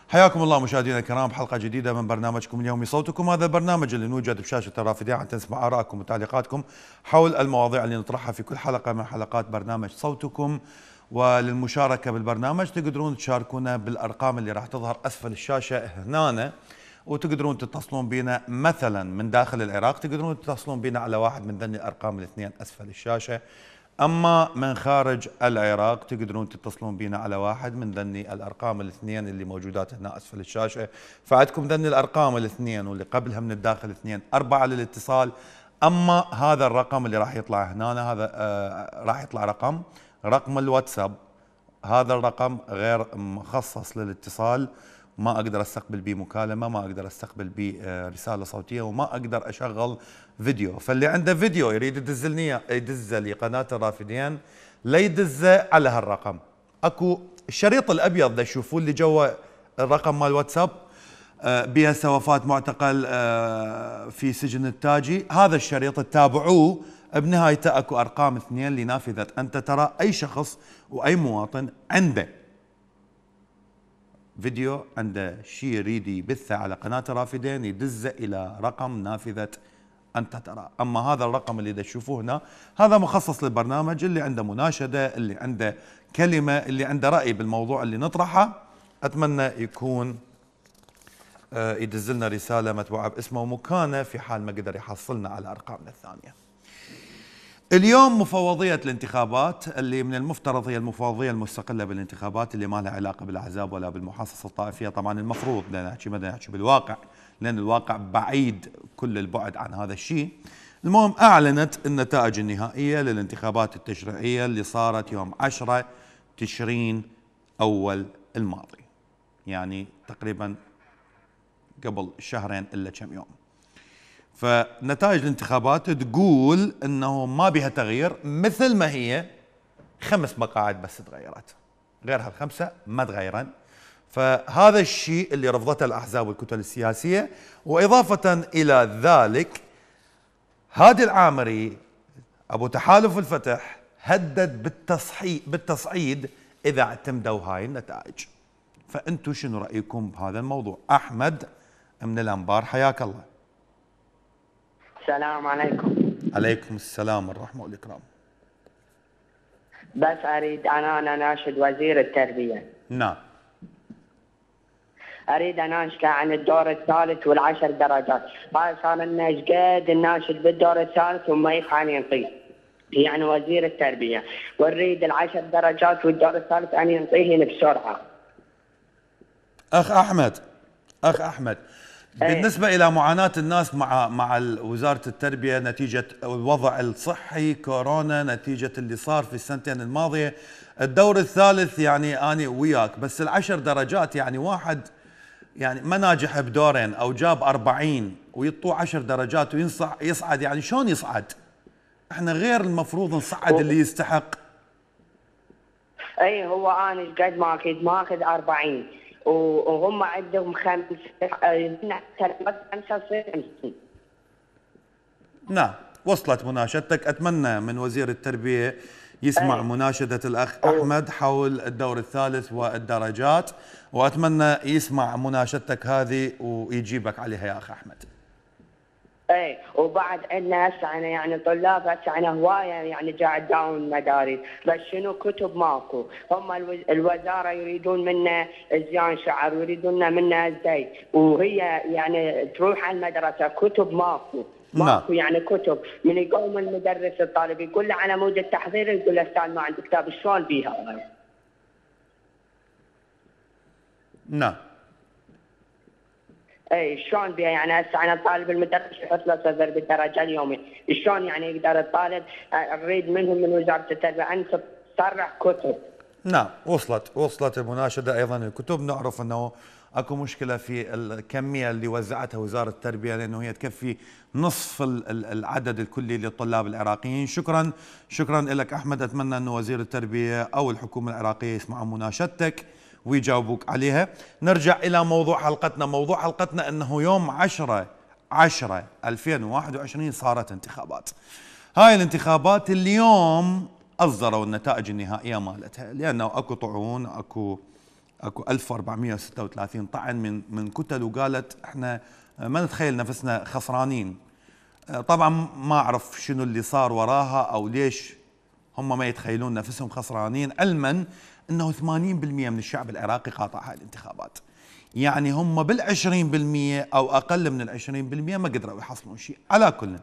حياكم الله مشاهدينا الكرام بحلقة جديدة من برنامجكم اليومي صوتكم. هذا البرنامج اللي نوجد بشاشة الرافدين عشان نسمع آرائكم وتعليقاتكم حول المواضيع اللي نطرحها في كل حلقة من حلقات برنامج صوتكم. وللمشاركة بالبرنامج تقدرون تشاركونا بالأرقام اللي راح تظهر أسفل الشاشة هنا، وتقدرون تتصلون بنا مثلا من داخل العراق، تقدرون تتصلون بنا على واحد من ذني الأرقام الاثنين أسفل الشاشة. أما من خارج العراق تقدرون تتصلون بنا على واحد من ذني الأرقام الاثنين اللي موجودات هنا أسفل الشاشة. فعندكم ذني الأرقام الاثنين واللي قبلها من الداخل اثنين 4 للاتصال. أما هذا الرقم اللي راح يطلع هنا، هذا راح يطلع رقم الواتساب. هذا الرقم غير مخصص للاتصال، ما أقدر أستقبل به مكالمة، ما أقدر أستقبل به رسالة صوتية، وما أقدر أشغل فيديو. فاللي عنده فيديو يريد يدز لي قناة الرافدين لا يدزه على هالرقم. أكو الشريط الأبيض ده تشوفون اللي جوا الرقم مال واتساب بها وفاة معتقل في سجن التاجي، هذا الشريط تتابعوه، بنهايته اكو ارقام اثنين لنافذة. انت ترى اي شخص واي مواطن عنده فيديو، عنده شيء يريد يبثه على قناة الرافدين يدزه الى رقم نافذة انت ترى. اما هذا الرقم اللي تشوفوه هنا هذا مخصص للبرنامج، اللي عنده مناشدة، اللي عنده كلمة، اللي عنده رأي بالموضوع اللي نطرحه، اتمنى يكون يدز لنا رسالة متبوعة باسمه ومكانه في حال ما قدر يحصلنا على ارقامنا الثانية. اليوم مفوضية الانتخابات اللي من المفترض هي المفوضية المستقلة بالانتخابات اللي ما لها علاقة بالأحزاب ولا بالمحاصصة الطائفية. طبعا المفروض نحكي بالواقع، لأن الواقع بعيد كل البعد عن هذا الشيء. المهم أعلنت النتائج النهائية للانتخابات التشريعية اللي صارت يوم 10 تشرين أول الماضي، يعني تقريبا قبل شهرين إلا كم يوم. فنتائج الانتخابات تقول انه ما بها تغيير، مثل ما هي 5 مقاعد بس تغيرت، غير هال5 ما تغيرن. فهذا الشيء اللي رفضته الاحزاب والكتل السياسيه. واضافه الى ذلك هادي العامري ابو تحالف الفتح هدد بالتصعيد اذا اعتمدوا هاي النتائج. فانتم شنو رايكم بهذا الموضوع؟ احمد من الانبار، حياك الله. السلام عليكم. عليكم السلام والرحمة والإكرام. بس أريد أنا أناشد وزير التربية. نعم. أريد أناشده عن الدور الثالث وال10 درجات. هاي صار لنا قد نناشد بالدور الثالث وما يفعل ينطيه، يعني وزير التربية، ونريد ال10 درجات والدور الثالث أن ينطيهن بسرعة. أخ أحمد، بالنسبة إلى معاناة الناس مع وزارة التربية نتيجة الوضع الصحي كورونا، نتيجة اللي صار في السنتين الماضية، الدور الثالث يعني أنا وياك، بس ال10 درجات يعني واحد يعني ما ناجح بدورين أو جاب 40 ويطوع 10 درجات ويصعد، يعني شلون يصعد؟ احنا غير المفروض نصعد اللي يستحق. اي هو أنا قد ماخذ 40 وهم عندهم 55. نعم، وصلت مناشدتك. أتمنى من وزير التربية يسمع مناشدة الأخ أحمد حول الدور الثالث والدرجات، وأتمنى يسمع مناشدتك هذه ويجيبك عليها يا أخ أحمد. اي وبعد عندنا هسه انا يعني طلاب هسه انا هوايه يعني قاعد داوم مدارس، بس شنو كتب ماكو. هم الوزاره يريدون منا زيان شعر ويريدون منا الزي، وهي يعني تروح على المدرسه كتب ماكو. ماكو يعني كتب. من يقوم المدرس الطالب يقول له على مود التحضير، يقول له استاذ ما عندي كتاب، شلون بيها؟ نعم. اي شلون بيها؟ يعني هسه انا طالب المدرس يحط له صدر بالدرجه اليومي، شلون يعني يقدر الطالب؟ نريد منهم من وزاره التربيه ان تصرح كتب. نعم، وصلت المناشده. ايضا الكتب نعرف انه اكو مشكله في الكميه اللي وزعتها وزاره التربيه، لانه هي تكفي نصف العدد الكلي للطلاب العراقيين. شكرا لك احمد. اتمنى انه وزير التربيه او الحكومه العراقيه يسمعوا مناشدتك ويجاوبوك عليها. نرجع الى موضوع حلقتنا. موضوع حلقتنا انه يوم 10/10/2021 صارت انتخابات. هاي الانتخابات اليوم اصدروا النتائج النهائيه مالتها، لانه اكو طعون، اكو اكو 1436 طعن من كتل، وقالت احنا ما نتخيل نفسنا خسرانين. طبعا ما اعرف شنو اللي صار وراها او ليش هم ما يتخيلون نفسهم خسرانين، علما انه 80% من الشعب العراقي قاطع هاي الانتخابات. يعني هم بال20% او اقل من ال20% ما قدروا يحصلون شيء. على كل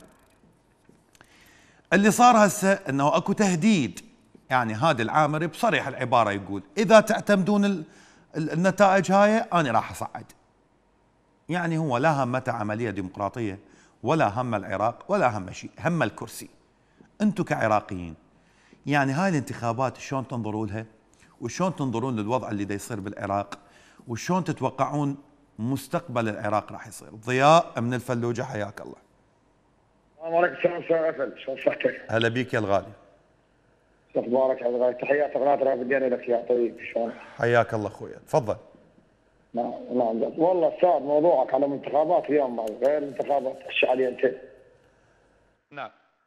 اللي صار هسه انه اكو تهديد. يعني هذا العامري بصريح العباره يقول اذا تعتمدون النتائج هاي انا راح اصعد. يعني هو لا همته عمليه ديمقراطيه ولا هم العراق ولا هم شيء، هم الكرسي. انتم كعراقيين يعني هاي الانتخابات شلون تنظروا لها؟ وشلون تنظرون للوضع اللي دا يصير بالعراق؟ وشلون تتوقعون مستقبل العراق راح يصير؟ ضياء من الفلوجه، حياك الله. السلام عليكم. شلون صحتك؟ هلا بيك يا الغالي. شو اخبارك يا الغالي؟ تحيات قناه رافدين لك يا طيب. شلون؟ حياك الله اخويا، تفضل. نعم والله استاذ، موضوعك على الانتخابات اليوم غير الانتخابات الشعبيه انت. نعم.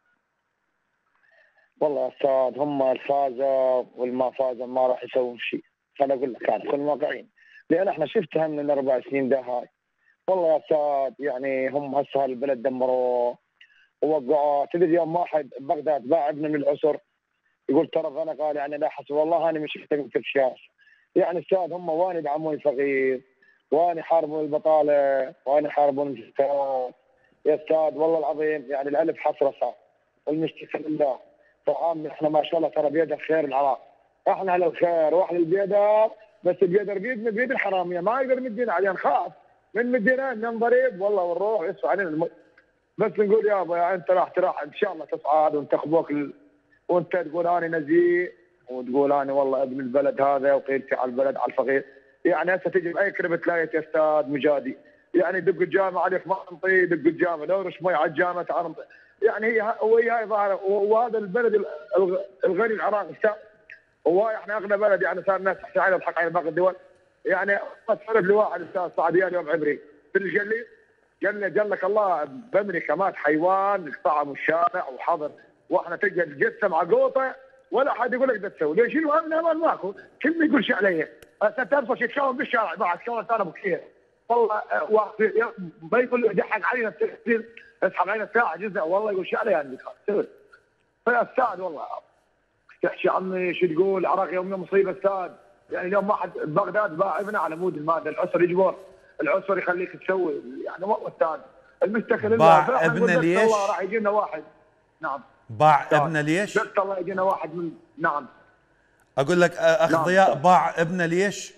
والله يا استاذ هم الفازوا والما فازوا ما راح يسوون شيء. خليني اقول لك يعني كن واقعيين، لان احنا شفتها من الاربع سنين ده هاي. والله يا استاذ يعني هم هسه البلد دمروه ووقعوا. تدري يوم واحد ببغداد باع ابنه من العسر يقول ترى غنى غالي، يعني لا حسب والله انا مش شفته في الشاش. يعني استاذ هم وين يدعمون الفقير، وين يحاربون البطاله، وين يحاربون الفساد. يا استاذ والله العظيم يعني الالف حسره صار والمشتكى لله. طعام احنا ما شاء الله ترى بيد خير العراق، احنا على الخير واحنا البيدر، بس البيدر بيدنا بيد الحراميه ما يقدر يمدينا عليه، نخاف من مدينا ننضرب والله ونروح يصفى علينا بس نقول يابا يا انت راح ان شاء الله تصعد وانتخبوك وانت تقول انا نزيه وتقول انا والله ابن البلد هذا وقيلتي على البلد على الفقير. يعني هسه تجي باي كلمه تلاقي يا استاذ مجادي، يعني دق الجامع عليك ما انطي، دق الجامع لو رش مي على الجامع تعال انطي. يعني هي هاي ظاهره. وهذا البلد الغني العراق استاذ، هو احنا اغنى بلد، يعني صار الناس تحكي عليه تضحك على باقي الدول. يعني اسولف لواحد استاذ صعديان يوم عمري في الجلي قال لك الله بامريكا مات حيوان قطعه من الشارع وحضر، واحنا تجي الجثه مع قوطه ولا حد يقول لك تسوي ليش؟ الامان ماكو، كل يقول شيء علي. هسه ترفش يتشاور بالشارع بعد شلون انا بكثير والله. واحد ما يقول يضحك علينا اسحب علينا ساعه جزء والله يقول شيء علي عندك فيا استاذ والله تحكي عني شو تقول العراق يوم مصيبه استاذ. يعني اليوم واحد ببغداد باع ابنه على مود الماده، العسر يجبر، العسر يخليك تسوي. يعني والله استاذ المشتكى باع ابنه ليش؟ الله راح يجينا واحد. نعم. باع ابنه ليش؟ بس الله يجينا واحد من نعم. اقول لك اخ نعم. ضياء باع ابنه ليش؟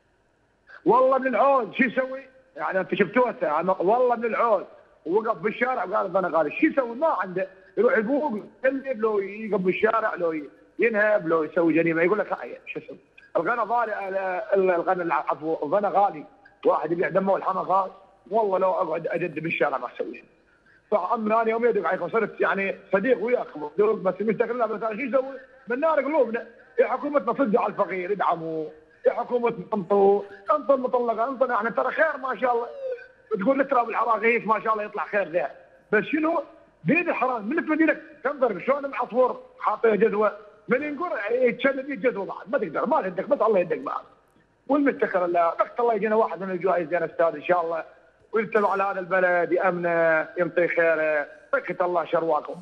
والله من العود شو يسوي؟ يعني انت شفتوه والله من العود ووقف بالشارع وقال انا غالي شو يسوي؟ ما عنده، يروح يبوق يقلب لو يقف بالشارع لو ينهب لو يسوي جريمه يقول لك هاي شو اسوي؟ الغنى غالي، الغنى عفوا الغنى غالي، واحد يبيع دمه والحمى غالي. والله لو اقعد اجد بالشارع ما اسوي شيء. فعمري انا يوم يدق عليكم صرت يعني صديق وياكم بس مستقلنا بس شو يسوي؟ من نار قلوبنا. يا حكومتنا صدق على الفقير ادعموا، يا حكومتنا انطوا المطلقه انطوا، احنا ترى خير ما شاء الله. تقول نترى بالعراق هيك ما شاء الله يطلع خير ذا، بس شنو؟ بيد الحرام من تمدينك تنظر شلون معصفور حاطين جدوى من ينقر يتشدد الجدوى بعد ما تقدر ما يدك بس الله يدك بعد. والمتكل الله بس الله يجينا واحد من الجوائز يا استاذ ان شاء الله ويبتلوا على هذا البلد يامنه ينطي خيره. فكت الله شرواكم.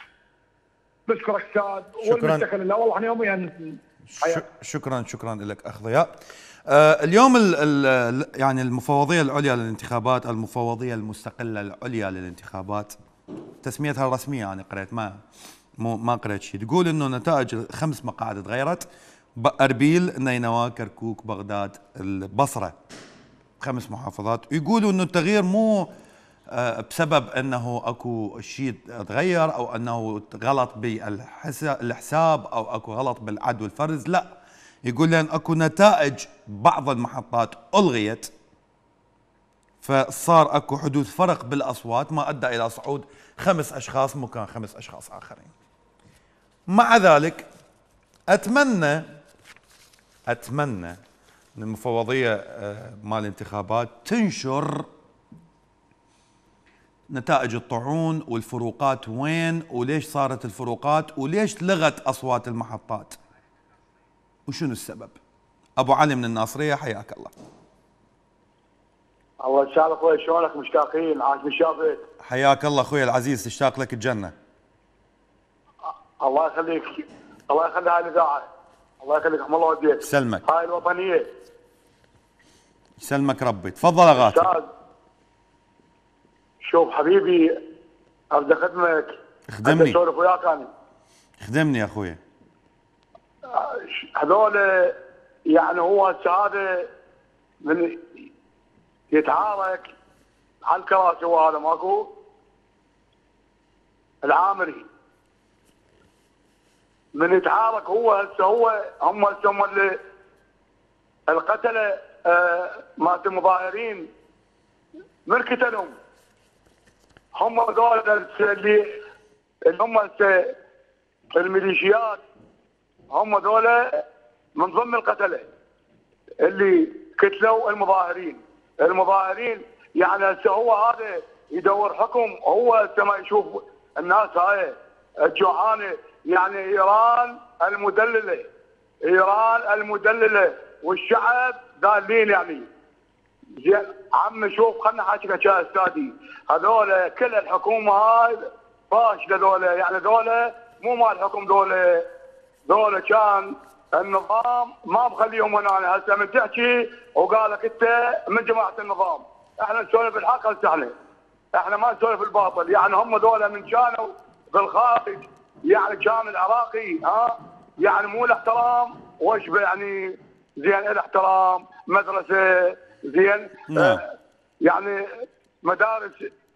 بشكرك استاذ. والمتكل الله والله احنا يوميا شكرا لك اخ ضياء. اليوم يعني المفوضيه العليا للانتخابات، المفوضيه المستقله العليا للانتخابات تسميتها الرسميه، انا قريت ما قريت شيء، تقول انه نتائج 5 مقاعد تغيرت: اربيل، نينوى، كركوك، بغداد، البصره، 5 محافظات. يقولوا انه التغيير مو بسبب انه اكو شيء تغير او انه غلط بالحساب او اكو غلط بالعد والفرز، لا، يقول لان اكو نتائج بعض المحطات الغيت فصار اكو حدوث فرق بالاصوات ما ادى الى صعود 5 اشخاص مكان 5 اشخاص اخرين. مع ذلك اتمنى ان المفوضيه مال الانتخابات تنشر نتائج الطعون والفروقات وين وليش صارت الفروقات وليش لغت اصوات المحطات وشنو السبب. ابو علي من الناصريه، حياك الله. الله يسعدك اخوي، شلونك؟ مشتاقين، عاش من شافك. حياك الله اخوي العزيز، تشتاق لك الجنه. الله يخليك، الله يخلي هاي الاذاعه، الله يخليك، رحم الله والديك. يسلمك. هاي الوطنيه. يسلمك ربي، تفضل يا غاتم. استاذ شوف حبيبي، اريد اخدمك. خدمني. اسولف وياك انا. خدمني يا اخوي. هذول يعني هو هذا من يتعارك على الكراسي، وهذا ماكو العامري من يتعارك هو هسه، هم هسه هم اللي القتله مالت المظاهرين من قتلهم. هم هذول اللي هم هسه الميليشيات، هم ذولا من ضمن القتله اللي قتلوا المظاهرين يعني هسه هو هذا يدور حكم، هو هسه ما يشوف الناس هاي الجوعانه، يعني ايران المدلله والشعب دالين يعني. زين عم شوف، خلنا حاكيك يا استاذي، هذول كل الحكومه هاي فاشله، ذولا يعني ذولا مو مال حكم، ذولا كان النظام ما بخليهم هنا. هسه من تحكي وقالك انت من جماعه النظام، احنا نسولف الحق هسه، احنا ما نسولف الباطل. يعني هم ذولا من كانوا بالخارج، يعني كان العراقي يعني مو الاحترام وجبه، يعني زين الاحترام مدرسه زين يعني مدارس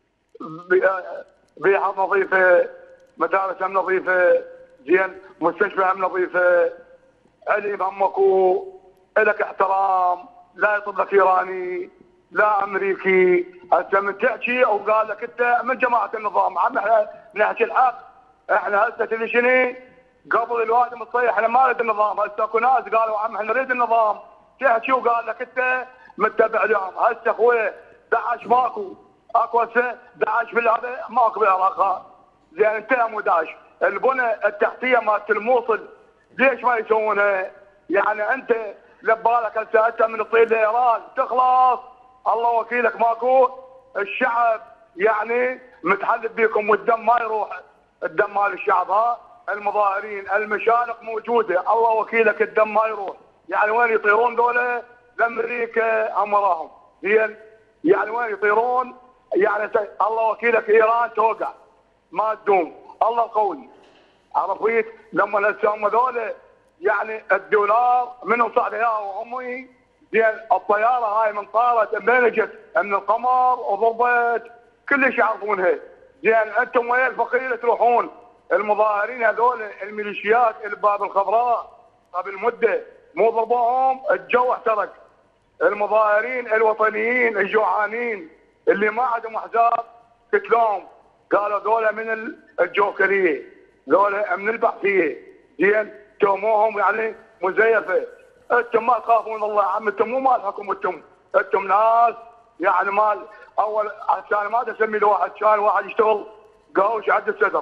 بيئه نظيفه، مدارس نظيفه زين، مستشفى نظيفه، علم همكو، لك احترام، لا يطب لك ايراني لا امريكي. هسه من تحكي وقال لك انت من جماعه النظام. عم احنا نحكي الحق، احنا هسه تدري شنو؟ قبل الوادم الصيح احنا ما نريد النظام، هسه اكو ناس قالوا عم احنا نريد النظام، تحكي وقال لك انت متبع لهم. هسه اخوي داعش ماكو، اكو هسه داعش بالهذا ماكو بالعراق. زين انتهى مو داعش. البنى التحتيه مالت الموصل ليش ما يسوونها؟ يعني انت لبالك هسه انت من تصير لايران تخلص، الله وكيلك ماكو. الشعب يعني متحلف بكم والدم ما يروح، الدم مال الشعب المظاهرين المشانق موجوده، الله وكيلك الدم ما يروح. يعني وين يطيرون دولة؟ لامريكا امراهم زين، يعني وين يطيرون؟ يعني الله وكيلك ايران توقع ما تدوم، الله قوي. عرفت؟ لما هسه هم ذولا يعني الدولار منو صعد اياه امي زين، الطياره هاي من طارت من اجت من القمر وضربت كلش يعرفونها زين. انتم وين الفقير تروحون؟ المظاهرين هذول الميليشيات اللي بباب الخضراء قبل مده مو ضربوهم الجو احترق. المظاهرين الوطنيين الجوعانين اللي ما عندهم احزاب قتلوهم، قالوا ذولا من الجوكريه، ذولا من البعثيه زين، توموهم يعني مزيفه. انتم ما تخافون الله يا عم، انتم مو مال حكم، انتم ناس يعني مال اول. عشان ما تسمي لواحد، كان واحد يشتغل قهوش عند الصدر،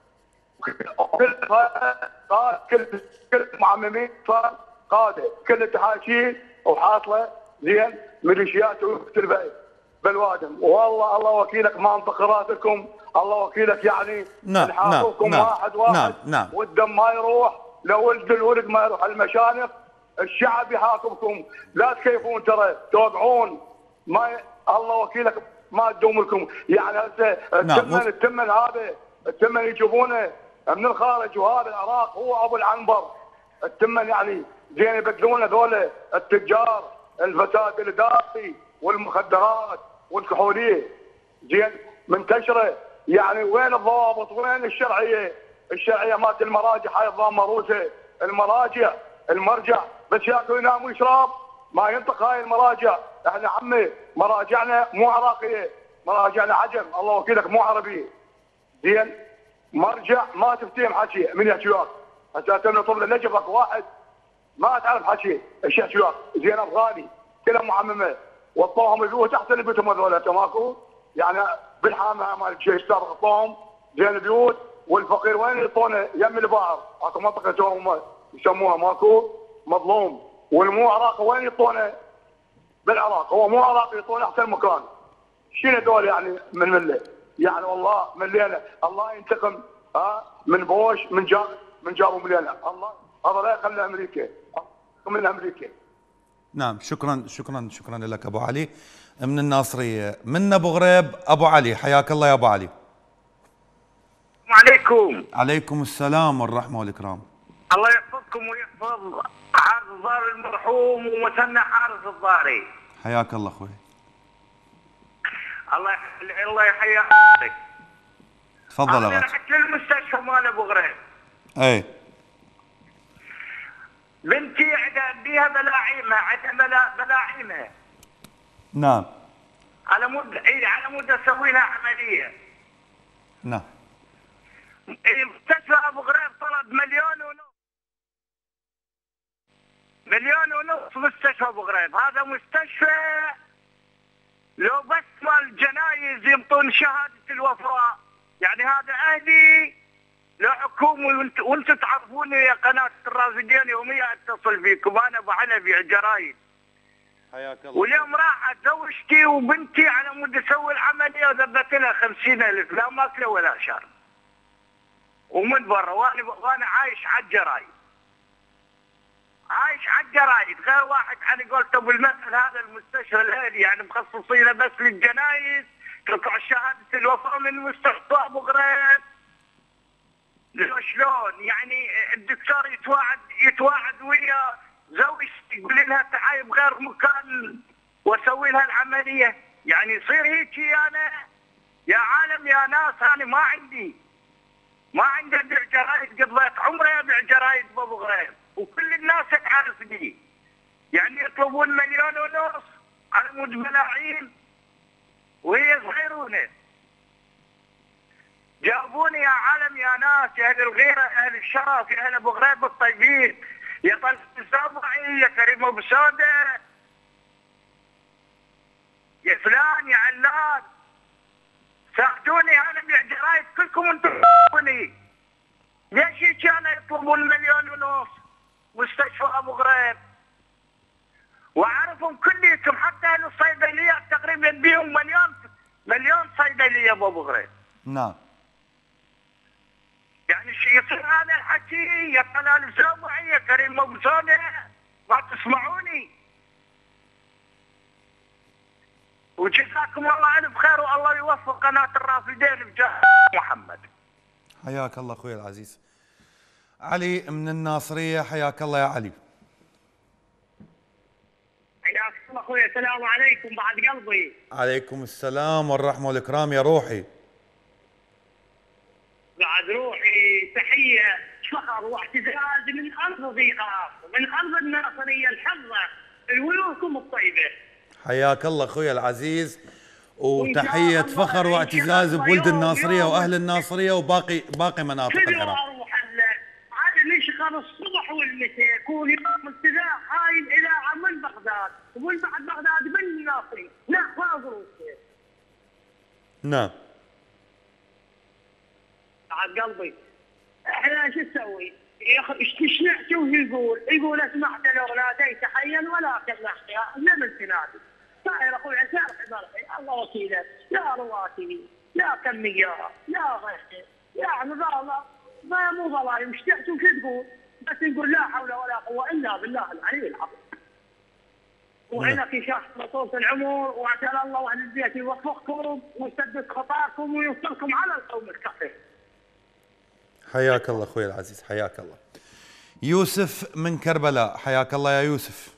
كل معممين صار قاده، كل التحاشي وحاصله زين ميليشيات ومختلفه بالوادم. والله الله وكيلك ما انطق راسكم، الله وكيلك يعني نحاكمكم واحد والدم ما يروح، لو ولد الولد ما يروح المشانق، الشعب يحاكمكم. لا تكيفون ترى توقعون، ما الله وكيلك ما تدوم لكم. يعني هسه التمن هذا التمن يجيبونه من الخارج، وهذا العراق هو ابو العنبر. التمن يعني زين يبدلون ذولا التجار الفساد الاداري والمخدرات والكحوليه زين منتشره. يعني وين الضوابط؟ وين الشرعيه؟ الشرعيه مالت المراجع هاي الظام مروسه. المرجع بس ياكل وينام ويشرب، ما ينطق هاي المراجع. احنا عمي مراجعنا مو عراقيه، مراجعنا عجم، الله وكيلك مو عربيه زين. مرجع ما تفتهم حكي من يحكي وياك. هسه تمنى طفله نجفك واحد ما تعرف حكي ايش يحكي وياك زين، افغاني كلهم معممه وطوهم البيوت احسن بيوتهم هذول ماكو. يعني بالحامه مال الجيش السابق طوهم زين البيوت، والفقير وين يعطونه؟ يم البحر، اكو منطقه هم يسموها ماكو مظلوم والمو عراقي وين يعطونه؟ بالعراق. هو مو عراقي يعطونه احسن مكان. شنو دول يعني من مله؟ يعني والله ملينا الله ينتقم من بوش من جابوا ملينا الله. هذا لا يخلي امريكا من امريكا. نعم شكرا لك ابو علي من الناصريه. من ابو غريب ابو علي، حياك الله يا ابو علي. عليكم. عليكم السلام والرحمه والاكرام. الله يحفظكم ويحفظ حارس الضار المرحوم ومثنى حارس الضاري. حياك الله اخوي. الله يحييك. تفضل انا رحت للمستشفى مال ابو غريب. اي بنتي عندها بلاعيمه. نعم. على مود اسوي لها عمليه. نعم. مستشفى ابو غريب طلب 1,500,000 مستشفى ابو غريب. هذا مستشفى لو بس مال الجنايز ينطون شهاده الوفاه. يعني هذا اهلي لو حكومي وانتم تعرفوني يا قناه الرافدين يوميا اتصل فيكم. انا ابو علي ابيع جرايد. حياك الله. واليوم راحت زوجتي وبنتي على مود اسوي العمليه وذبت لها 50,000 لا ماكله ولا شر. ومن برا وانا عايش على الجرايد. غير واحد على قولته بالمثل هذا المستشفى الهادي يعني مخصصينه بس للجنايز تطلع شهاده الوفاه من مستشفى ابو غريب. شلون؟ يعني الدكتور يتواعد ويا زوجتي يقول لها تعالي بغير مكان واسوي لها العمليه. يعني يصير هيك انا يا عالم يا ناس. انا ما عندي ابيع جرايد. قضيت عمري ابيع جرايد بابو غريب وكل الناس تعرفني. يعني يطلبون 1,500,000 على مود ملاعين وهي صغيرونه. جابوني يا عالم يا ناس يا اهل الغيره يا اهل الشرف يا اهل ابو غريب الطيبين يا طلب السابعي يا كريم ابو سوده يا فلان يا علان. ساعدوني انا ابيع جرايد كلكم انتم تحبوني. ليش كانوا يطلبون 1,500,000 مستشفى ابو غريب؟ واعرفهم كليتهم حتى اهل الصيدليات تقريبا بيهم مليون صيدليه بابو غريب. نعم. يعني يصير هذا الحكي يا طلال السابعي يا كريم ابو سوده ما تسمعوني. وجزاكم الله الف خير والله يوفق قناه الرافدين بجاه محمد. حياك الله اخوي العزيز. علي من الناصريه، حياك الله يا علي. حياك الله اخوي. السلام عليكم بعد قلبي. عليكم السلام والرحمه والاكرام يا روحي. بعد روحي تحيه فخر واعتزاز من ارض ضيقه ومن ارض الناصريه الحظه لوجوهكم الطيبه. حياك الله اخوي العزيز وتحيه فخر واعتزاز بولد الناصريه واهل الناصريه وباقي مناطق العراق. هذا اللي شغال الصبح والمساء كل يوم انتزاع هاي الاذاعه من بغداد ومن بعد بغداد من الناصري لا فاضل. نعم. بعد قلبي احنا شو نسوي؟ ايش نحكي يقول اسمعت لو ناديت حيا ولكن نحكي لم تنادي. صاير اخوي سارح مرحي الله وكيله يا رواتبي يا كميه يا غيري يعني ما مو ظلايم ايش تحكي وش تقول؟ بس نقول لا حول ولا قوه الا بالله العلي العظيم. وعندك شخص طول العمر وعسى الله واهل البيت يوفقكم ويسدد خطاكم ويوصلكم على القوم الكفر. حياك الله اخوي العزيز، حياك الله. يوسف من كربلاء، حياك الله يا يوسف.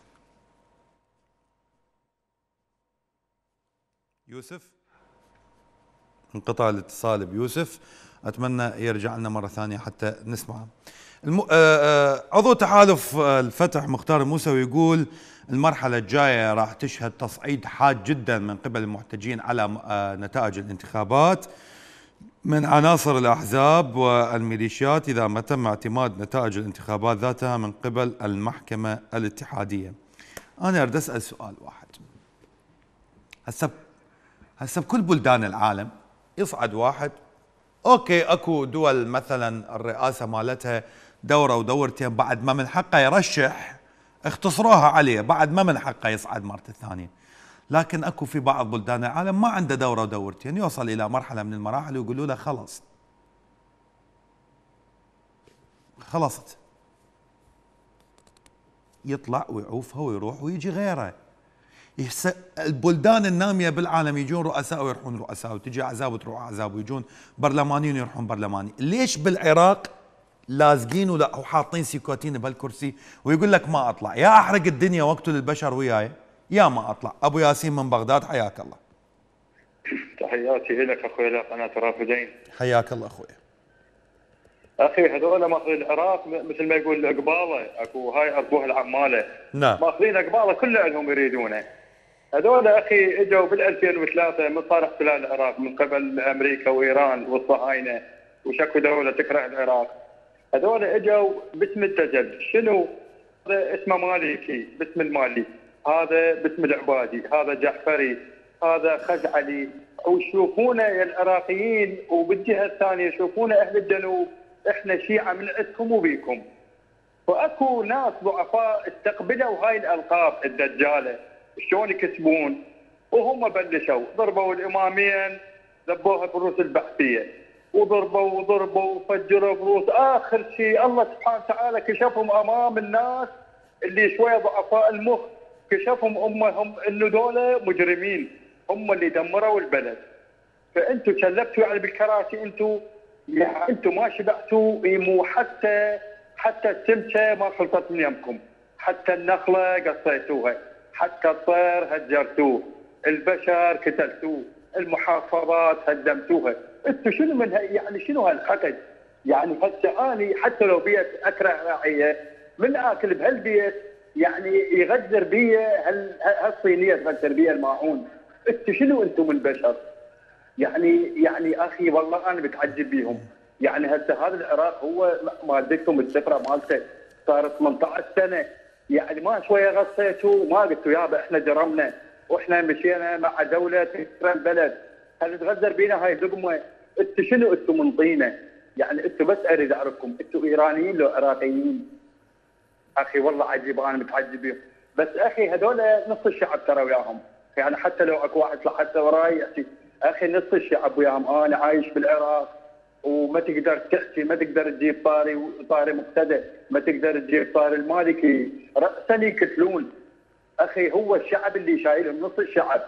يوسف انقطع الاتصال بيوسف، اتمنى يرجع لنا مره ثانيه حتى نسمعه. عضو تحالف الفتح مختار الموسوي يقول المرحله الجايه راح تشهد تصعيد حاد جدا من قبل المحتجين على نتائج الانتخابات من عناصر الأحزاب والميليشيات إذا ما تم اعتماد نتائج الانتخابات ذاتها من قبل المحكمة الاتحادية. أنا أريد أسأل سؤال واحد. هسه بكل بلدان العالم يصعد واحد، أوكي أكو دول مثلا الرئاسة مالتها دورة ودورتين بعد ما من حقه يرشح اختصروها عليه بعد ما من حقه يصعد مرة الثانية. لكن اكو في بعض بلدان العالم ما عنده دورة ودورتين، يوصل الى مرحلة من المراحل ويقولوا له خلصت، يطلع ويعوفها ويروح ويجي غيره. البلدان النامية بالعالم يجون رؤساء ويروحون رؤساء، وتجي أحزاب وتروح أحزاب، ويجون برلمانيين ويروحون برلماني. ليش بالعراق لازقين وحاطين سيكوتين بهالكرسي ويقول لك ما أطلع؟ يا أحرق الدنيا واقتل البشر وياي يا ما أطلع. أبو ياسين من بغداد، حياك الله. تحياتي لك أخوي إلى قناة رافدين. حياك الله أخوي. أخي هذول ماخذين العراق مثل ما يقول قبالة، أكو هاي أربوها العمالة. نعم. ماخذين قبالة كلها لهم يريدونه. هذول أخي إجوا بال 2003 من صار احتلال العراق من قبل أمريكا وإيران والصهاينة، وشكوا دولة تكره العراق. هذول إجوا باسم الدجل، شنو؟ هذا اسمه مالكي باسم المالي، هذا باسم العبادي، هذا جعفري، هذا خزعلي، ويشوفونا يا العراقيين، وبالجهة الثانية يشوفونا أهل الجنوب احنا شيعة من عندكم وبيكم. واكو ناس ضعفاء استقبلوا هاي الالقاب الدجاله، شلون يكسبون؟ وهم بلشوا ضربوا الامامين، ذبوها بالروس البحثيه، وضربوا وفجروا بروس. اخر شيء الله سبحانه وتعالى كشفهم امام الناس اللي شويه ضعفاء المخ، كشفهم امهم انه دول مجرمين، هم اللي دمروا البلد. فانتم شلبتوا يعني بالكراسي، انتم ما شبعتوا، مو حتى السمسه ما خلصت من يمكم، حتى النخله قصيتوها، حتى الطير هجرتوه، البشر قتلتوه، المحافظات هدمتوها. انتم شنو من يعني شنو هالحقد؟ يعني هسه اني حتى لو بيت اكره راعيه من اكل بهالبيت يعني يغدر بي هالصينيه تغدر بي الماعون. انتم شنو انتم البشر؟ يعني اخي والله انا متعجب بيهم. يعني هسه هذا العراق هو مادتكم السفره مالته صار 18 سنه، يعني ما شويه غصيتوا ما قلتوا يابا احنا جرمنا واحنا مشينا مع دوله تكره البلد، هل تغدر بينا هاي دقمه؟ انتم شنو انتم من طينه؟ يعني انتم بس اريد اعرفكم انتم ايرانيين لو عراقيين؟ اخي والله عجيب انا متعجب بيهم. بس اخي هذول نص الشعب ترى وياهم، يعني حتى لو اكو واحد حتى وراي يحكي اخي نص الشعب وياهم. انا عايش بالعراق وما تقدر تحكي، ما تقدر تجيب طاري مقتدى، ما تقدر تجيب طاري المالكي، راسا يقتلون. اخي هو الشعب اللي شايلهم، نص الشعب.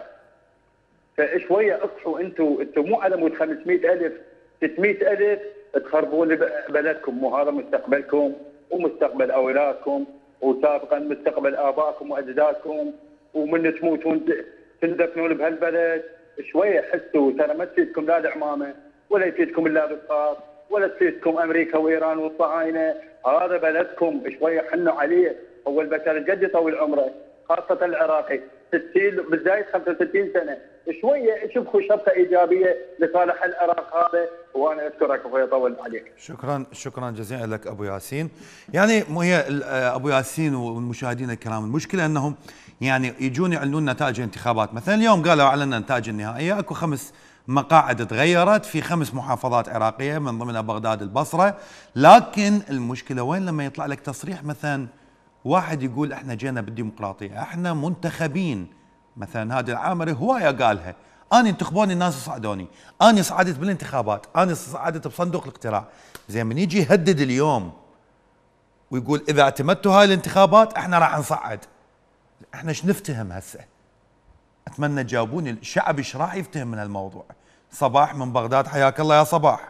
فشويه اصحوا انتم مو على مود 500,000 600,000 تخربون بلدكم. مو هذا مستقبلكم ومستقبل اولادكم وسابقا مستقبل ابائكم واجدادكم، ومن تموتون تندفنون بهالبلد. شويه حسوا ترى ما تفيدكم لا العمامه ولا يفيدكم الا بالقاط ولا تفيدكم امريكا وايران والصهاينه. هذا بلدكم، شويه حنوا عليه. هو البشر قد يطول عمره، خاصه العراقي 60 بالزايد 65 سنه. شويه شوفوا شبكه ايجابيه لصالح العراق هذا. وانا اشكرك اخوي اطول عليك. شكرا جزيلا لك ابو ياسين. يعني هي ابو ياسين والمشاهدين الكرام، المشكله انهم يعني يجون يعلنون نتائج الانتخابات. مثلا اليوم قالوا اعلنا النتائج النهائيه، اكو 5 مقاعد تغيرت في 5 محافظات عراقيه من ضمنها بغداد البصره. لكن المشكله وين لما يطلع لك تصريح مثلا واحد يقول احنا جينا بالديمقراطيه، احنا منتخبين. مثلا هذا العامري هوايه قالها، انا انتخبوني الناس صعدوني، انا صعدت بالانتخابات، انا صعدت بصندوق الاقتراع. زين من يجي يهدد اليوم ويقول اذا اعتمدتوا هاي الانتخابات احنا راح نصعد، احنا ايش نفتهم هسه؟ اتمنى تجاوبوني الشعب ايش راح يفتهم من هالموضوع. صباح من بغداد، حياك الله يا صباح.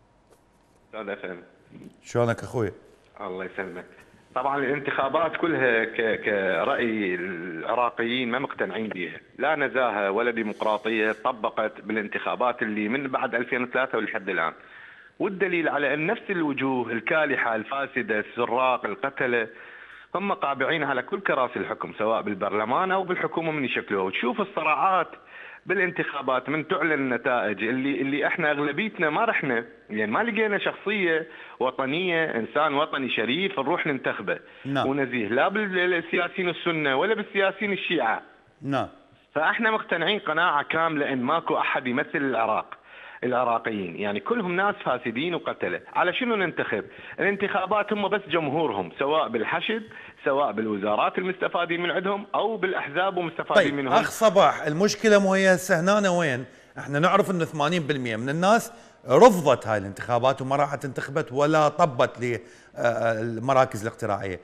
شلونك اخوي؟ الله يسلمك. طبعا الانتخابات كلها كرأي العراقيين ما مقتنعين بها، لا نزاهة ولا ديمقراطية طبقت بالانتخابات اللي من بعد 2003 ولحد الآن. والدليل على أن نفس الوجوه الكالحة الفاسدة السراق القتلة هم قابعين على كل كراسي الحكم سواء بالبرلمان أو بالحكومة من يشكلوها. وتشوف الصراعات بالانتخابات من تعلن النتائج اللي احنا اغلبيتنا ما رحنا، يعني ما لقينا شخصيه وطنيه انسان وطني شريف نروح ننتخبه. نعم. ونزيه لا بالسياسيين السنه ولا بالسياسيين الشيعه. نعم. فاحنا مقتنعين قناعه كامله ان ماكو احد يمثل العراقيين، يعني كلهم ناس فاسدين وقتله. على شنو ننتخب؟ الانتخابات هم بس جمهورهم سواء بالحشد سواء بالوزارات المستفادين من عندهم او بالاحزاب ومستفادين طيب منهم. اخ صباح، المشكله مو هي هسه هنا وين؟ احنا نعرف انه 80% من الناس رفضت هاي الانتخابات وما راحت انتخبت ولا طبت للمراكز الاقتراعيه.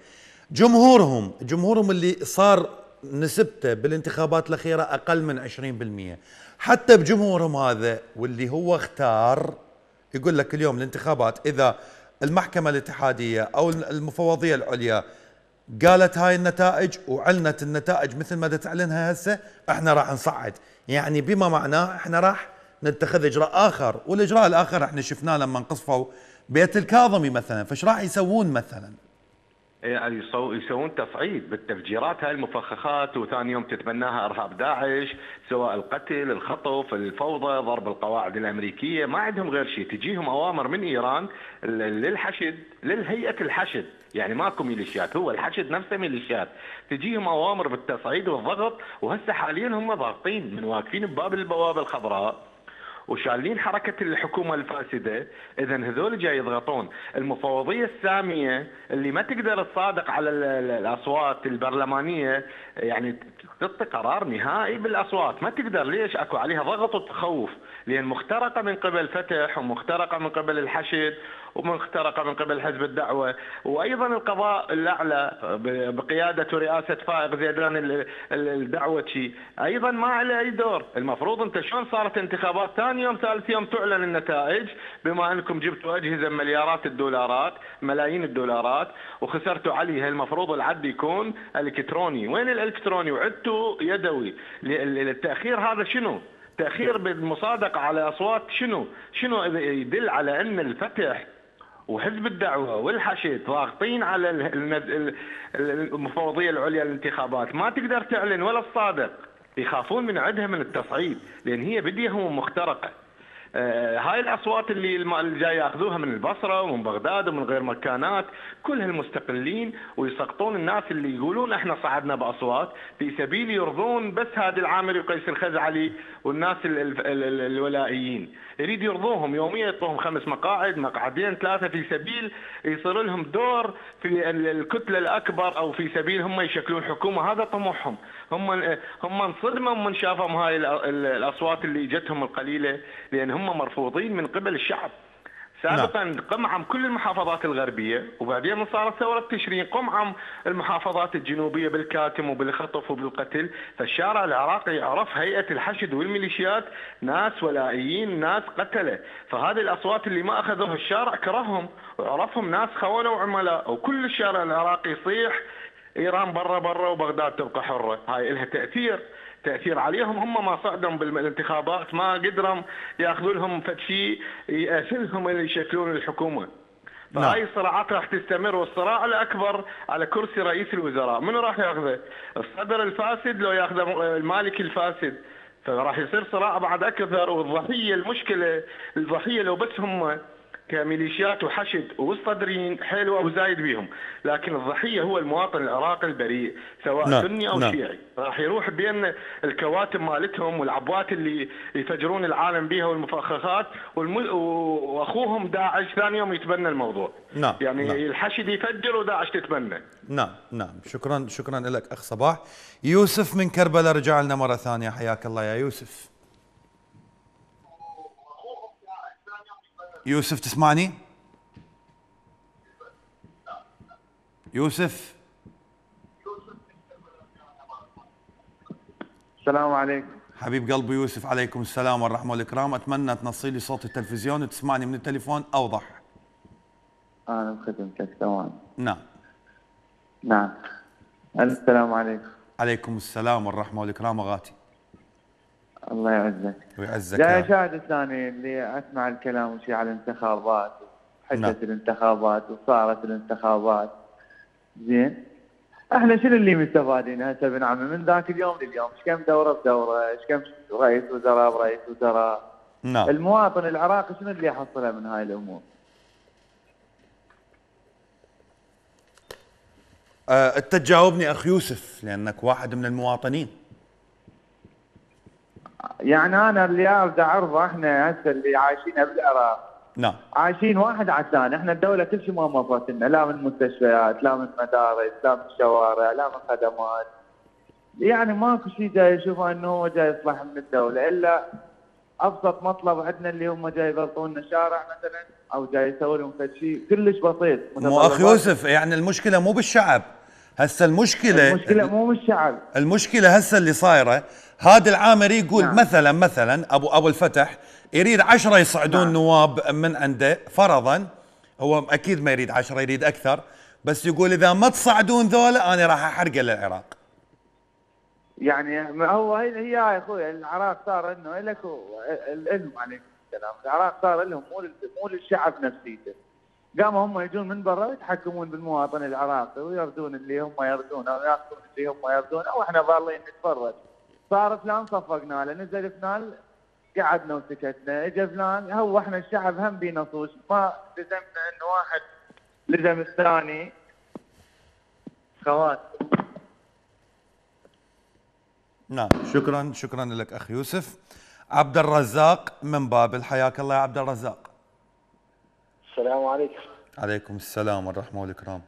جمهورهم اللي صار نسبته بالانتخابات الاخيره اقل من 20%، حتى بجمهورهم هذا واللي هو اختار يقول لك اليوم الانتخابات اذا المحكمه الاتحاديه او المفوضيه العليا قالت هاي النتائج وعلنت النتائج مثل ما تعلنها هسه، احنا راح نصعد، يعني بما معناه احنا راح نتخذ اجراء اخر، والاجراء الاخر احنا شفناه لما انقصفوا بيت الكاظمي مثلا، فايش راح يسوون مثلا؟ يعني يسوون تصعيد بالتفجيرات هاي المفخخات، وثاني يوم تتبناها ارهاب داعش، سواء القتل، الخطف، الفوضى، ضرب القواعد الامريكيه، ما عندهم غير شيء، تجيهم اوامر من ايران للحشد، للهيئه الحشد، يعني ماكو ميليشيات، هو الحشد نفسه ميليشيات، تجيهم اوامر بالتصعيد والضغط، وهسه حاليا هم ضاغطين من واقفين بباب البوابه الخضراء وشالين حركة الحكومة الفاسدة. إذا هذول جاي يضغطون المفوضية السامية اللي ما تقدر تصادق على الأصوات البرلمانية، يعني تعطي قرار نهائي بالأصوات، ما تقدر. ليش؟ أكو عليها ضغط وتخوف، لأن مخترقة من قبل فتح، ومخترقة من قبل الحشد، ومخترقة من قبل حزب الدعوة، وأيضا القضاء الأعلى بقيادة ورئاسة فائق زيدان الدعوتي أيضا ما عليه أي دور. المفروض أنت شلون صارت انتخابات ثاني يوم ثالث يوم تعلن النتائج، بما أنكم جبتوا أجهزة مليارات الدولارات، ملايين الدولارات، وخسرتوا عليها. المفروض العد يكون الكتروني، وين الالكتروني؟ وعدتوا يدوي. التأخير هذا شنو؟ تأخير بالمصادقة على أصوات. شنو يدل على أن الفتح وحزب الدعوة والحشد ضاغطين على المفوضية العليا للانتخابات، ما تقدر تعلن ولا تصادق، يخافون من عندها من التصعيد، لأن هي بديهم مخترقة. هاي الأصوات اللي جاي ياخذوها من البصرة ومن بغداد ومن غير مكانات، كلها المستقلين، ويسقطون الناس اللي يقولون احنا صعدنا بأصوات في سبيل يرضون بس هادي العامري وقيس الخزعلي والناس الولائيين، يريد يرضوهم يوميا، يعطوهم 5 مقاعد، مقعدين 3، في سبيل يصير لهم دور في الكتلة الأكبر، أو في سبيل هم يشكلون حكومة. هذا طموحهم. هم انصدموا من شافهم هاي الأصوات اللي جتهم القليلة، لأن هم مرفوضين من قبل الشعب. سابقا قمعم كل المحافظات الغربية، وبعدين من صارت ثورة تشرين قمعم المحافظات الجنوبية بالكاتم وبالخطف وبالقتل. فالشارع العراقي عرف هيئة الحشد والميليشيات ناس ولائيين، ناس قتلة. فهذه الأصوات اللي ما أخذوها الشارع كرههم وعرفهم ناس خونة وعملاء، وكل الشارع العراقي يصيح إيران برا وبغداد تبقى حرة. هاي لها تأثير عليهم. هم ما صعدهم بالانتخابات ما قدروا ياخذوا لهم شيء يأثلهم اللي يشكلون الحكومة. فهاي الصراعات راح تستمر، والصراع الأكبر على كرسي رئيس الوزراء منو راح ياخذه؟ الصدر الفاسد لو ياخذه المالك الفاسد، فراح يصير صراع بعد أكثر. والضحية، المشكلة الضحية لو بس هم كميليشيات وحشد والصدريين حلوة وزايد بيهم، لكن الضحية هو المواطن العراقي البريء، سواء سني أو شيعي، راح يروح بين الكواتم مالتهم والعبوات اللي يفجرون العالم بيها والمفخخات، وأخوهم داعش ثاني يوم يتبنى الموضوع. يعني الحشد يفجر وداعش تتبنى. نعم. شكرا لك أخ صباح. يوسف من كربلاء رجع لنا مرة ثانية، حياك الله يا يوسف. يوسف تسمعني؟ يوسف السلام عليكم. حبيب قلبي يوسف، عليكم السلام والرحمة والإكرام. أتمنى تنصي لي صوت التلفزيون وتسمعني من التليفون أوضح. أنا بخدمتك تمام. نعم. السلام عليكم. عليكم السلام والرحمة والإكرام أغاتي. الله يعزك ويعزك. جاي أشاهد الثاني اللي أسمع الكلام وشي على الانتخابات، حدث الانتخابات وصارت الانتخابات. زين، احنا شنو اللي مستفادين هسه بن عمي من ذاك اليوم لليوم؟ ايش كم دوره بدوره، ايش كم رئيس وزراء برئيس وزراء. المواطن العراقي شنو اللي يحصله من هاي الامور؟ انت تجاوبني اخ يوسف لانك واحد من المواطنين. يعني انا اللي اريد اعرضه، احنا هسه اللي عايشين بالعراق نعم. عايشين واحد على الثاني. احنا الدوله كل شيء ما وفرت لنا، لا من مستشفيات، لا من مدارس، لا من شوارع، لا من خدمات. يعني ماكو شيء جاي يشوفه انه هو جاي يصلح من الدوله، الا ابسط مطلب عندنا اللي هم جاي يغلطون لنا شارع مثلا، او جاي يسوي لهم شيء كلش بسيط. مو اخ يوسف، يعني المشكله مو بالشعب، هسه المشكله مو بالشعب. المشكله هسه اللي صايره، هذا العامر يقول نعم. مثلا ابو الفتح يريد 10 يصعدون نعم. نواب من عنده فرضا، هو اكيد ما يريد 10، يريد اكثر، بس يقول اذا ما تصعدون ذولا انا راح احرقه للعراق. يعني هو هي يا اخوي، العراق صار انه لك العلم عليكم السلام، العراق صار لهم مو للشعب نفسيته. قاموا هم يجون من برا يتحكمون بالمواطن العراقي ويردون اللي هم يردون او ياخذون اللي هم يردون، او احنا ظالين نتفرج. صار فلان صفقنا له، نزل فلان قعدنا وسكتنا، اجى فلان. هو احنا الشعب هم بينا صوش، ما لزمنا انه واحد لزم الثاني. خوات. نعم، شكرا لك اخ يوسف. عبد الرزاق من بابل، حياك الله يا عبد الرزاق. السلام عليكم. عليكم السلام والرحمه والإكرام.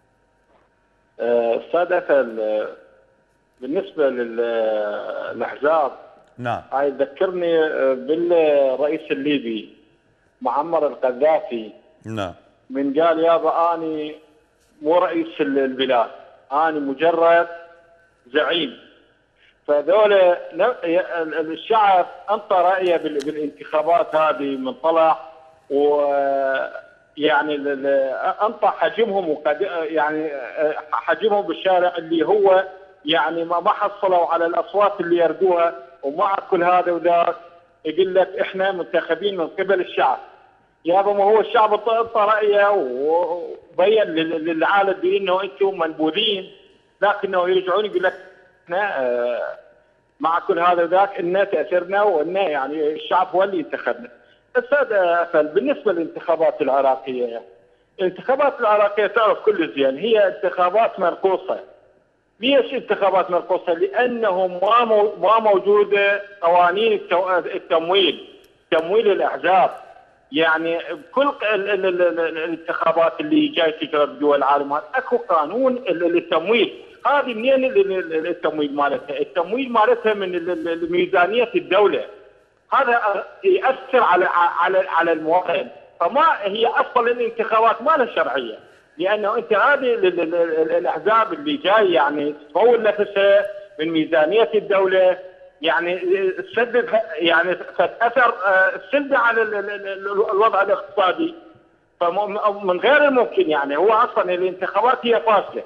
استاذ أثل، بالنسبه للاحزاب، نعم، هاي تذكرني بالرئيس الليبي معمر القذافي. نعم. من قال يابا اني مو رئيس البلاد، اني مجرد زعيم. فذول الشعب انطى رايه بالانتخابات هذه من طلع، ويعني انطى حجمهم، وقد يعني حجمهم بالشارع اللي هو يعني ما حصلوا على الاصوات اللي يردوها. ومع كل هذا وذاك يقول لك احنا منتخبين من قبل الشعب. يابا ما هو الشعب انطى رايه وبين للعالم بانه انتم منبوذين، لكنه يرجعون يقول لك احنا مع كل هذا وذاك ان تاثرنا وان يعني الشعب هو اللي انتخبنا. استاذ أفل، بالنسبه للانتخابات العراقيه، الانتخابات العراقيه تعرف كل زين هي انتخابات مرقوصه. ليش انتخابات مرقوصه؟ لانه ما موجوده قوانين تمويل الاحزاب. يعني كل الانتخابات اللي جاي تجرى بدول العالم اكو قانون للتمويل. هذه منين التمويل مالتها؟ التمويل مالتها من ميزانيه الدوله. هذا ياثر على المواطن. فما هي اصلا الانتخابات ما لها شرعيه، لانه انت هذه الاحزاب اللي جاي يعني تطور نفسها من ميزانيه الدوله، يعني تسبب يعني تاثر سلبي على الوضع الاقتصادي. فمن غير الممكن، يعني هو اصلا الانتخابات هي فاشله.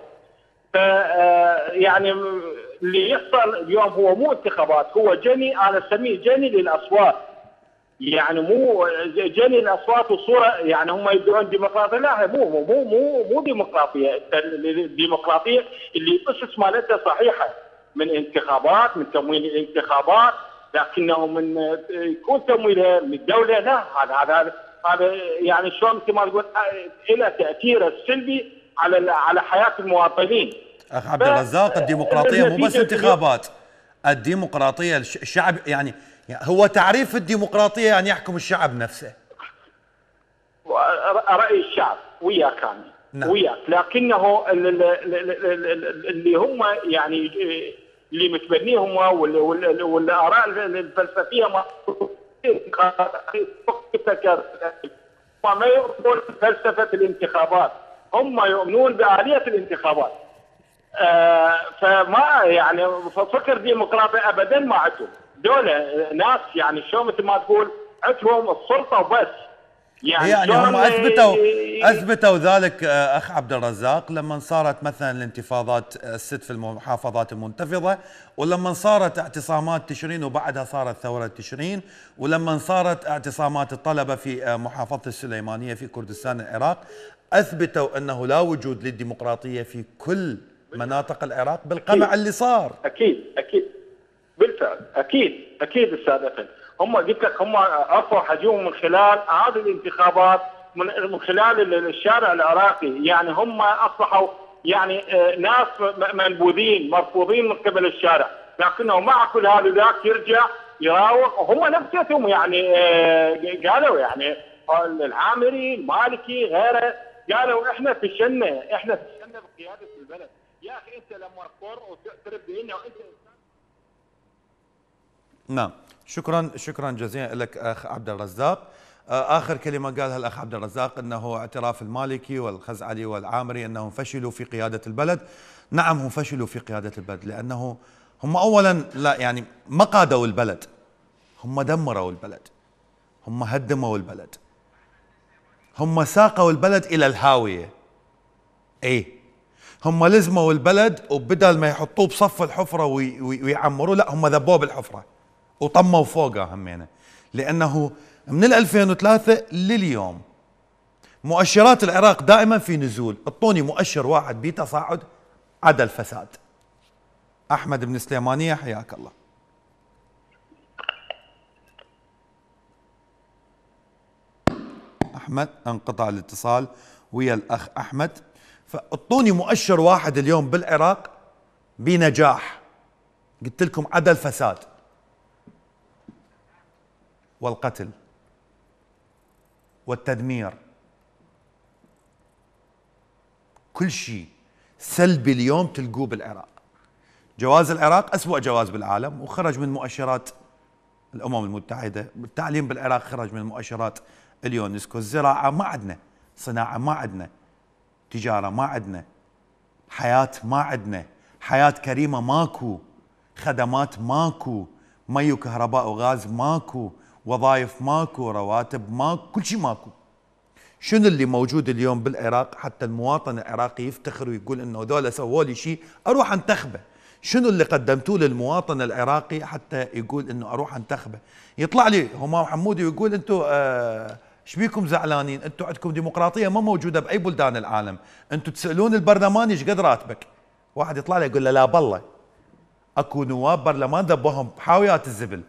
يعني اللي يحصل اليوم هو مو انتخابات، هو جني، انا اسميه جني للاصوات. يعني مو جني الاصوات وصوره، يعني هم يدعون ديمقراطيه، لا مو ديمقراطيه. الديمقراطيه اللي الاسس مالتها صحيحه، من انتخابات، من تمويل الانتخابات، لكنه من يكون تمويلها من الدوله، لا. هذا يعني شلون مثل ما تقول له تاثير السلبي على حياه المواطنين. اخ عبد الرزاق، الديمقراطيه مو بس انتخابات، الديمقراطيه الشعب، يعني هو تعريف الديمقراطيه يعني يحكم الشعب نفسه. راي الشعب وياك يعني. نعم. وياك، لكنه اللي هم يعني اللي متبنيهم والاراء الفلسفيه ما يؤمنون بفلسفه الانتخابات، هم يؤمنون بآلية الانتخابات. فما يعني فكر ديمقراطي ابدا ما عندهم. دولة ناس يعني شو مثل ما تقول عندهم السلطه وبس. يعني هم اثبتوا ذلك اخ عبد الرزاق لما صارت مثلا الانتفاضات الست في المحافظات المنتفضه، ولما صارت اعتصامات تشرين، وبعدها صارت ثوره تشرين، ولما صارت اعتصامات الطلبه في محافظه السليمانيه في كردستان العراق، اثبتوا انه لا وجود للديمقراطيه في كل مناطق العراق بالقمع اللي صار. اكيد بالفعل، اكيد استاذ أفل. هم قلت لك هم عرفوا حجمهم من خلال هذه الانتخابات، من خلال الشارع العراقي. يعني هم اصبحوا يعني ناس منبوذين مرفوضين من قبل الشارع، لكنه مع كل هذا ذاك يرجع يراوغ. هم نفسهم يعني قالوا يعني العامري المالكي غيره قالوا احنا فشلنا بقياده البلد. يا اخي انت لما تقر وتعترف بانه انت نعم. شكرا جزيلا لك اخ عبد الرزاق. اخر كلمه قالها الاخ عبد الرزاق انه اعتراف المالكي والخزعلي والعامري انهم فشلوا في قياده البلد. نعم، هم فشلوا في قياده البلد لانه هم اولا لا يعني ما قادوا البلد، هم دمروا البلد، هم هدموا البلد، هم ساقوا البلد الى الهاويه. هم لزموا البلد وبدل ما يحطوه بصف الحفره ويعمروه، لا هم ذبوه بالحفره وطموا فوقها همينه. لانه من 2003 لليوم مؤشرات العراق دائما في نزول. اعطوني مؤشر واحد بتصاعد عدا الفساد. احمد بن سليمانيه حياك الله. احمد انقطع الاتصال ويا الاخ احمد. فاعطوني مؤشر واحد اليوم بالعراق بنجاح، قلت لكم عدا الفساد والقتل والتدمير، كل شيء سلبي اليوم تلقوه بالعراق. جواز العراق أسوأ جواز بالعالم وخرج من مؤشرات الأمم المتحدة. التعليم بالعراق خرج من مؤشرات اليونسكو. الزراعة ما عندنا، صناعة ما عندنا، تجارة ما عندنا، حياة ما عندنا، حياة كريمة ماكو، خدمات ماكو، مي وكهرباء وغاز ماكو، وظائف ماكو، رواتب ماكو، كل شيء ماكو. شنو اللي موجود اليوم بالعراق حتى المواطن العراقي يفتخر ويقول انه ذولا سووا لي شيء اروح انتخبه؟ شنو اللي قدمتوه للمواطن العراقي حتى يقول انه اروح انتخبه؟ يطلع لي همام حمودي ويقول انتم ايش بيكم زعلانين؟ انتم عندكم ديمقراطيه ما موجوده باي بلدان العالم، انتم تسالون البرلمان ايش قد راتبك؟ واحد يطلع لي يقول له لا بالله اكو نواب برلمان ذبوهم بحاويات الزبل،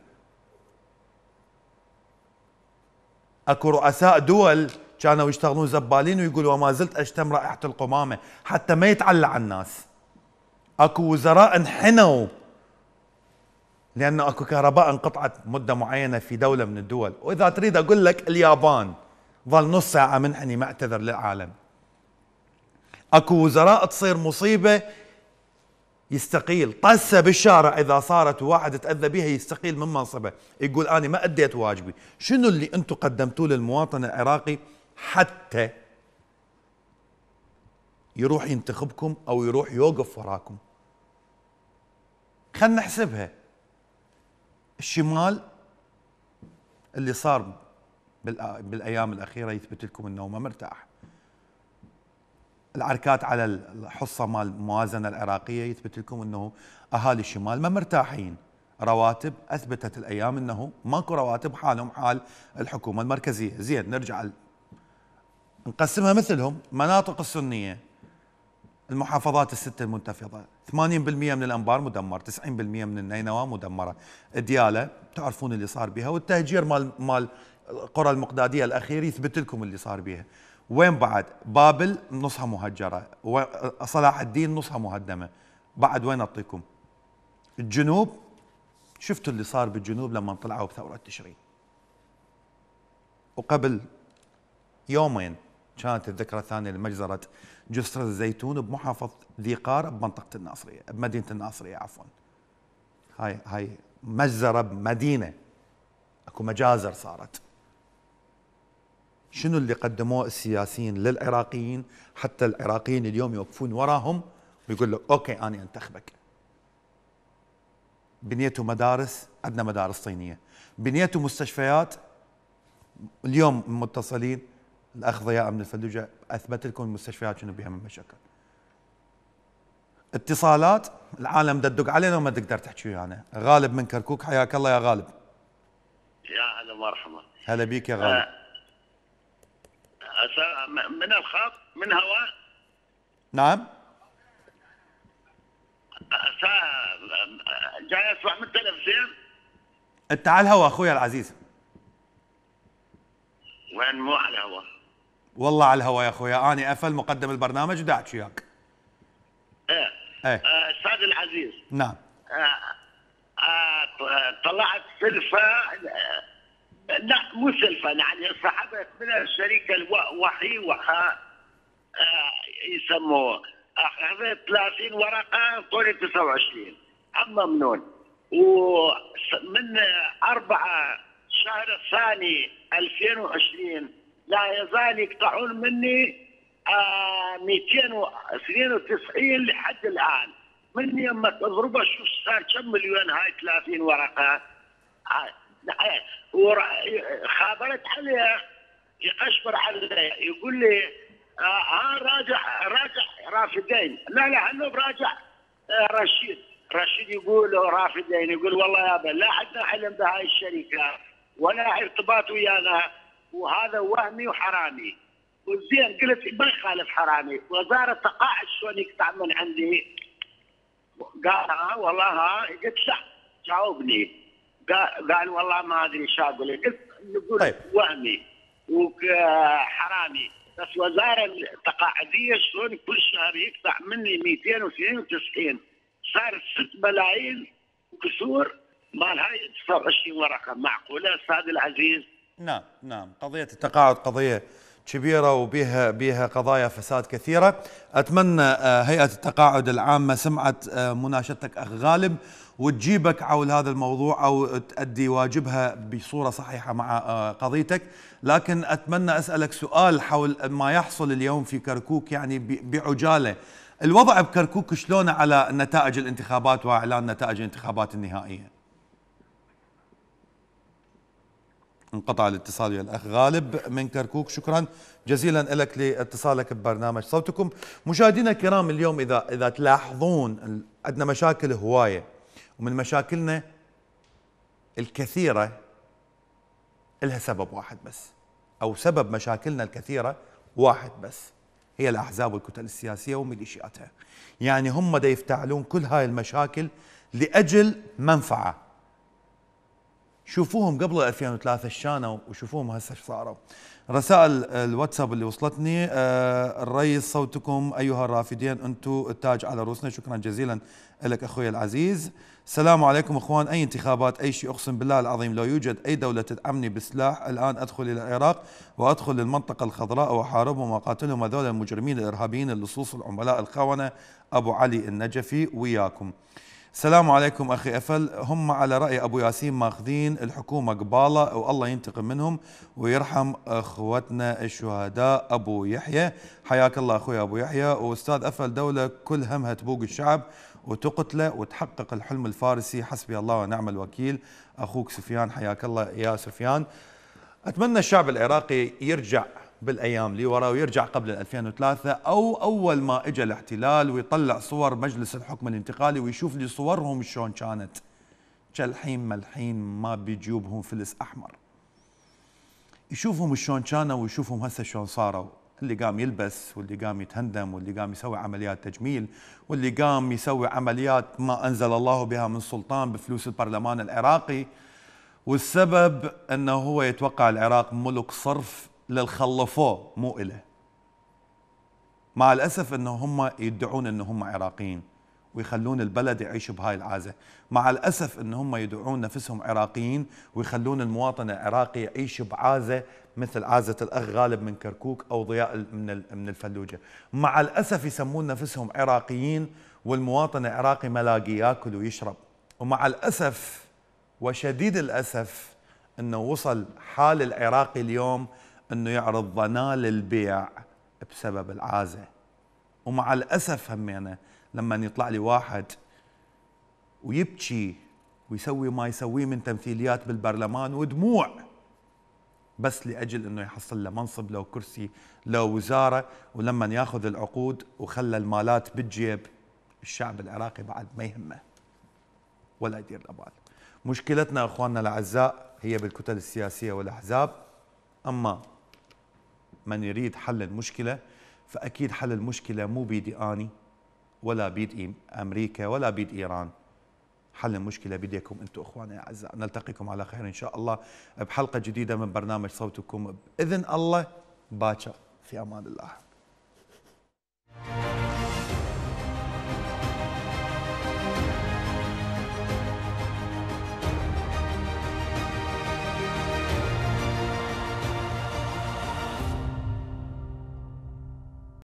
اكو رؤساء دول كانوا يشتغلون زبالين ويقولوا وما زلت اشتم رائحه القمامه حتى ما يتعلى على الناس. اكو وزراء انحنوا لانه اكو كهرباء انقطعت مده معينه في دوله من الدول. واذا تريد اقول لك اليابان ظل نص ساعه منحني معتذر للعالم. اكو وزراء تصير مصيبه يستقيل، طسه بالشارع اذا صارت وواحد تاذى بها يستقيل من منصبه، يقول انا ما اديت واجبي. شنو اللي انتم قدمتوه للمواطن العراقي حتى يروح ينتخبكم او يروح يوقف وراكم؟ خلنا نحسبها. الشمال اللي صار بالايام الاخيره يثبت لكم انه ما مرتاح. العركات على الحصه مال الموازنه العراقيه يثبت لكم انه اهالي الشمال ما مرتاحين. رواتب اثبتت الايام انه ماكو رواتب، حالهم حال الحكومه المركزيه. زين نرجع نقسمها مثلهم. مناطق السنيه، المحافظات الستة المنتفضة 80% من الأنبار مدمر، 90% من النينوى مدمرة. ديالى تعرفون اللي صار بها، والتهجير مال القرى المقدادية الأخير يثبت لكم اللي صار بها. وين بعد؟ بابل نصها مهجرة، صلاح الدين نصها مهدمة. بعد وين أعطيكم؟ الجنوب شفتوا اللي صار بالجنوب لما طلعوا بثورة تشرين. وقبل يومين كانت الذكرى الثانية لمجزرة جسر الزيتون بمحافظة ذي قار بمنطقة الناصرية، بمدينة الناصرية عفوا. هاي مجزرة بمدينة، اكو مجازر صارت. شنو اللي قدموه السياسيين للعراقيين حتى العراقيين اليوم يوقفون وراهم ويقول لك اوكي انا انتخبك؟ بنيتوا مدارس، عندنا مدارس صينية. بنيتوا مستشفيات، اليوم متصلين الاخ ضياء من الفلوجة اثبت لكم المستشفيات شنو بها من مشاكل. اتصالات العالم تدق علينا وما تقدر تحكي ويانا. غالب من كركوك حياك الله يا غالب. يا هلا مرحبا. هلا بيك يا غالب. من الخط من هواء. نعم. جاي اسمع من التلفزيون. انت على الهواء اخويا العزيز. وين مو على الهواء؟ والله على الهواء يا اخويا، اني افل مقدم البرنامج ودا احكي وياك. ايه استاذ العزيز. نعم. طلعت سلفة لا مو سلفا، يعني سحبت من الشركه وحي وحا يسموه، اخذت 30 ورقه طولي 29 عم ممنون. ومن 4 شهر الثاني 2020 لا يزال يقطعون مني 292 لحد الان. من يما تضربه شوف صار كم مليون هاي 30 ورقه. خابرت عليه يقشبر عليه يقول لي راجع رافدين. لا انه براجع رشيد يقول رافدين. يقول والله يابا لا عندنا علم بهاي الشركه ولا ارتباط ويانا، وهذا وهمي وحرامي. وزين قلت ما يخالف حرامي، وزاره التقاعد شلون يقطع من عندي؟ قال والله قلت لا جاوبني. قال والله ما ادري شو اقول. قلت نقول طيب. وهمي وحرامي، بس وزاره التقاعديه شلون كل شهر يقطع مني 292 صار 6 ملايين وكسور مال هاي 29 ورقه. معقوله استاذ العزيز؟ نعم قضيه التقاعد قضيه كبيرة وبيها قضايا فساد كثيرة. أتمنى هيئة التقاعد العامة سمعت مناشدتك أخ غالب وتجيبك حول هذا الموضوع أو تؤدي واجبها بصورة صحيحة مع قضيتك. لكن أتمنى أسألك سؤال حول ما يحصل اليوم في كركوك، يعني بعجالة الوضع بكركوك شلون على نتائج الانتخابات وإعلان نتائج الانتخابات النهائية؟ انقطع الاتصال يا الأخ غالب من كركوك. شكرا جزيلا لك لاتصالك ببرنامج صوتكم. مشاهدينا الكرام، اليوم إذا تلاحظون عندنا مشاكل هواية، ومن مشاكلنا الكثيرة لها سبب واحد بس، أو سبب مشاكلنا الكثيرة واحد بس، هي الأحزاب والكتل السياسية وميليشياتها. يعني هم دا يفتعلون كل هاي المشاكل لأجل منفعة. شوفوهم قبل 2003 شانوا وشوفوهم هسه ايش صاروا. رسائل الواتساب اللي وصلتني: الرئيس صوتكم ايها الرافدين، انتم التاج على رؤوسنا. شكرا جزيلا لك اخوي العزيز. السلام عليكم اخوان، اي انتخابات اي شيء، اقسم بالله العظيم لو يوجد اي دوله تدعمني بسلاح الان ادخل الى العراق وادخل للمنطقه الخضراء واحاربهم واقاتلهم، هذول المجرمين الارهابيين اللصوص العملاء الخونه. ابو علي النجفي وياكم. السلام عليكم أخي أفل، هم على رأي أبو ياسين ماخذين الحكومة قبالة والله ينتقم منهم ويرحم أخوتنا الشهداء. أبو يحيى، حياك الله أخوي أبو يحيى. وأستاذ أفل، دولة كل همها تبوق الشعب وتقتله وتحقق الحلم الفارسي، حسبي الله ونعم الوكيل. أخوك سفيان، حياك الله يا سفيان. أتمنى الشعب العراقي يرجع بالايام اللي ورا ويرجع قبل 2003 او اول ما اجى الاحتلال، ويطلع صور مجلس الحكم الانتقالي ويشوف لي صورهم شلون كانت. كالحين ملحين ما بجيوبهم فلس احمر. يشوفهم شلون كانوا ويشوفهم هسه شلون صاروا. اللي قام يلبس واللي قام يتهندم واللي قام يسوي عمليات تجميل واللي قام يسوي عمليات ما انزل الله بها من سلطان بفلوس البرلمان العراقي. والسبب انه هو يتوقع العراق ملك صرف للخلفوه مو إله. مع الأسف أنه هم يدعون أنه هم عراقيين ويخلون البلد يعيش بهاي العازة. مع الأسف أنه هم يدعون نفسهم عراقيين ويخلون المواطن العراقي يعيش بعازة مثل عازة الأخ غالب من كركوك أو ضياء من الفلوجة. مع الأسف يسمون نفسهم عراقيين والمواطن العراقي ملاقي ياكل ويشرب. ومع الأسف وشديد الأسف أنه وصل حال العراقي اليوم انه يعرض ظناه للبيع بسبب العازه. ومع الاسف همينه لما يطلع لي واحد ويبكي ويسوي ما يسويه من تمثيليات بالبرلمان ودموع بس لاجل انه يحصل له منصب، لو كرسي، لو وزاره، ولما ياخذ العقود وخلى المالات بالجيب، الشعب العراقي بعد ما يهمه ولا يدير له بال. مشكلتنا اخواننا الاعزاء هي بالكتل السياسيه والاحزاب. اما من يريد حل المشكلة فأكيد حل المشكلة مو بيدي أني ولا بيد أمريكا ولا بيد إيران. حل المشكلة بيديكم أنتم أخواني الأعزاء. نلتقيكم على خير إن شاء الله بحلقة جديدة من برنامج صوتكم بإذن الله باكر. في أمان الله.